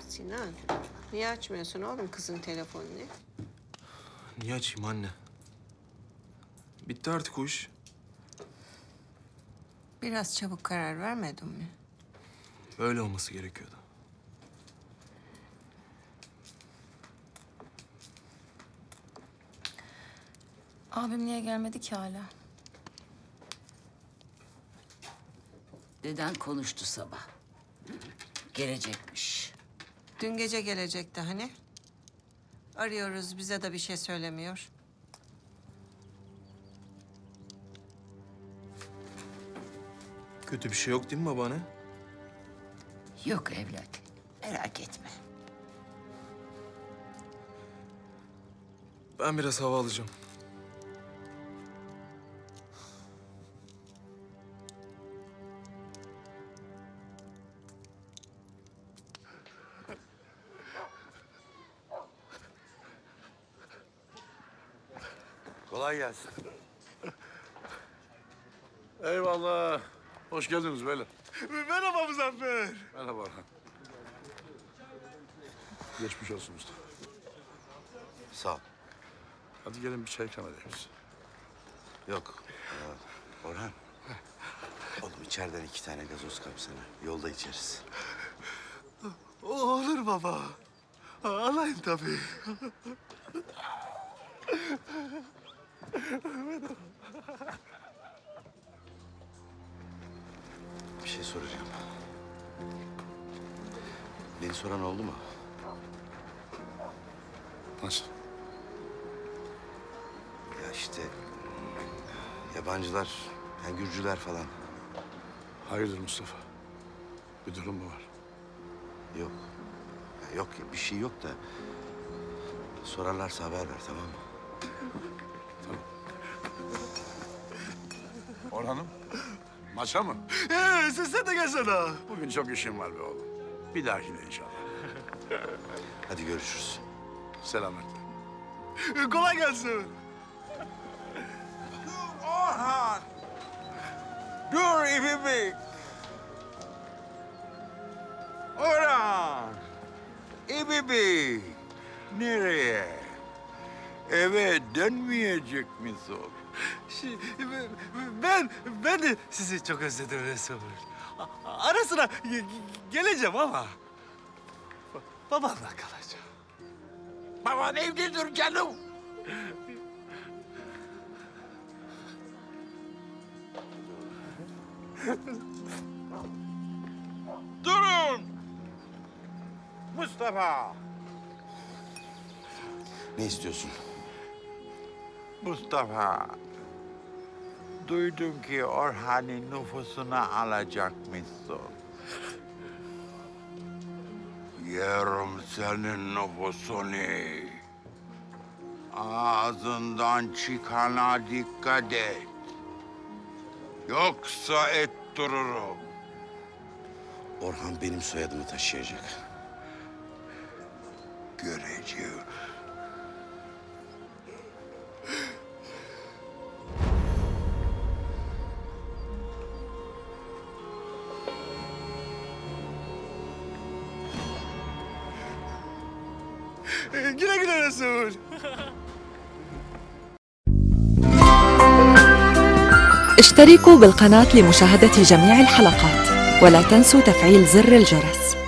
Sinan, niye açmıyorsun oğlum kızın telefonunu? Niye açayım anne? Bitti artık o iş. Biraz çabuk karar vermedin mi? Öyle olması gerekiyordu. Abim niye gelmedi ki hala? Deden konuştu sabah. Gelecekmiş. Dün gece gelecekti hani. Arıyoruz, bize de bir şey söylemiyor. Kötü bir şey yok değil mi babaanne? Yok evlat. Merak etme. Ben biraz hava alacağım. Kolay gelsin. Eyvallah. Hoş geldiniz beyler. Merhaba Muzaffer. Merhaba Orhan. Geçmiş olsun usta. Sağ ol. Hadi gelin bir çay ikram edeyim size. Yok. Orhan. Oğlum içeriden 2 tane gazoz kapsana. Yolda içeriz. Olur baba. Alayım tabii. Bir şey soracağım. Beni soran oldu mu? Nasıl? Ya işte yabancılar, yani Gürcüler falan. Hayırdır Mustafa? Bir durum mu var? Yok. Ya yok ya, bir şey yok da sorarlarsa haber ver, tamam mı? Orhan'ım, maça mı? Sen de gelsene. Bugün çok işim var be oğlum. Bir dahakine inşallah. Hadi görüşürüz. Selametle. Kolay gelsin. Orhan! Dur İbibik! Orhan! İbibik! Nereye? Eve dönmeyecek misin? Ben de sizi çok özledim Resul. Ara sıra geleceğim ama babamla kalacağım. Baban evdedir canım. Durun! Mustafa! Ne istiyorsun? Mustafa! Duydum ki Orhan'ın nüfusuna alacakmışsın. Yerim senin nüfusunu. Ağzından çıkana dikkat et. Yoksa ettiririm. Orhan benim soyadımı taşıyacak. Göreceğiz. Güle güle Resul. اشتركوا بالقناة لمشاهدة جميع الحلقات ولا تنسوا تفعيل زر الجرس.